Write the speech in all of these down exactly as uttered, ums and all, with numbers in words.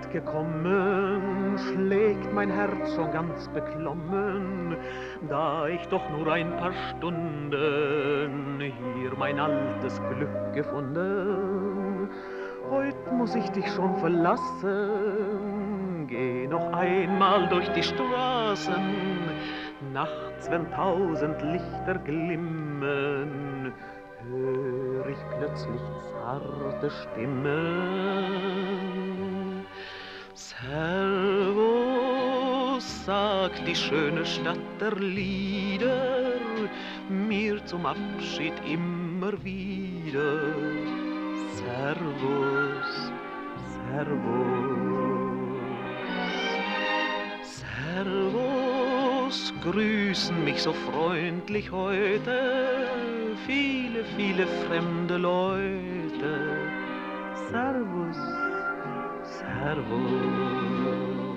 gekommen, schlägt mein Herz schon ganz beklommen, da ich doch nur ein paar Stunden hier mein altes Glück gefunden. Heut muss ich dich schon verlassen, geh noch einmal durch die Straßen, nachts, wenn tausend Lichter glimmen, hör ich plötzlich zarte Stimmen. Servus, sagt die schöne Stadt der Lieder, mir zum Abschied immer wieder. Servus, Servus, Servus, grüßen mich so freundlich heute viele, viele fremde Leute. Servus, Servus.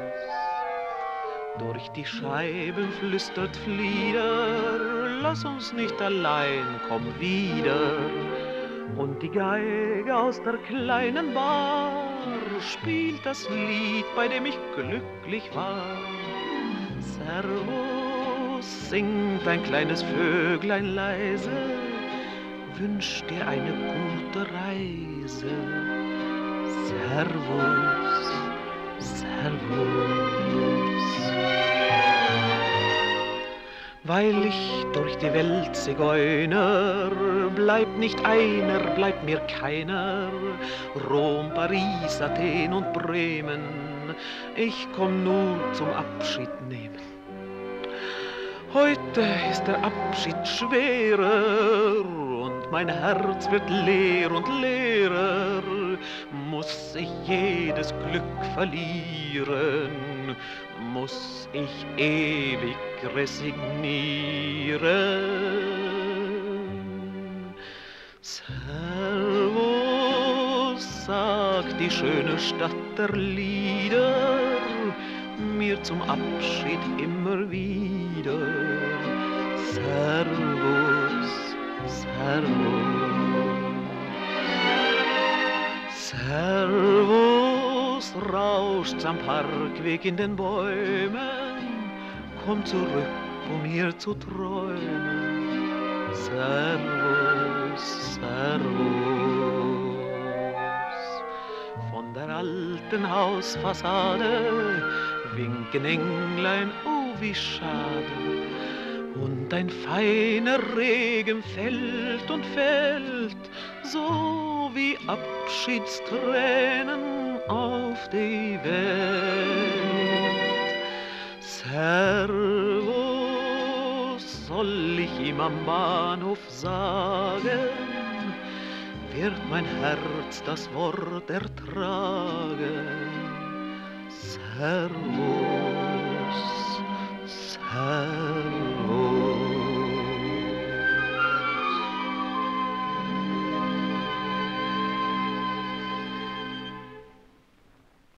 Durch die Scheiben flüstert Flieder, lass uns nicht allein, komm wieder. Und die Geige aus der kleinen Bar spielt das Lied, bei dem ich glücklich war. Servus, singt ein kleines Vöglein leise, wünscht dir eine gute Reise. Servus, Servus. Weil ich durch die Welt zigeuner, bleibt nicht einer, bleibt mir keiner. Rom, Paris, Athen und Bremen, ich komm nur zum Abschied nehmen. Heute ist der Abschied schwerer und mein Herz wird leer und leerer. Muss ich jedes Glück verlieren, muss ich ewig resignieren. Servus, sagt die schöne Stadt der Lieder, mir zum Abschied immer wieder. Servus, Servus. Servus, rauscht's am Parkweg in den Bäumen, komm zurück, um hier zu träumen. Servus, Servus. Von der alten Hausfassade winken Englein, oh wie schade. Und ein feiner Regen fällt und fällt, so wie Abschiedstränen auf die Welt. Servus, soll ich ihm am Bahnhof sagen, wird mein Herz das Wort ertragen. Servus.